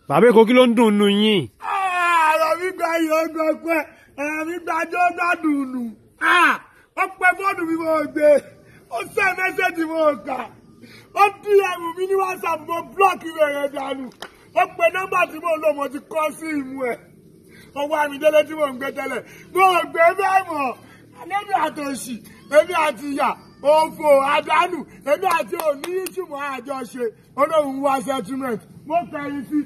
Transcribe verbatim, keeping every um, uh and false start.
Bàbá Èkó kí ló ń dùn nù yín? Ọ̀rọ̀ mi gba iyọ̀ gbọ̀pẹ́, ọ̀rọ̀ mi gba jọ́ gbádùn nù. Ó pẹ́ fọ́ọ̀nù mi mo gbé, ó sẹ́ mẹ́sẹ̀jì mo kà, ó dí ẹ̀mù mi ní WhatsApp mo blọ́ọ̀kì rẹ̀ dànù. Ó pe nọ́mbà tí mo lò mo ti kọ́ sí ìmú ẹ̀. Owó àmìdélé tí mo ń gbé tẹ́lẹ̀. Mo gbé bẹ́ẹ̀ mọ̀, àlébí àtòṣì, èmi àti ìyá, òfò, àdánù, èmi àti òní ìṣùmọ̀ àjọṣe, olóhùn wá settlement. Mo kẹ̀yìn sí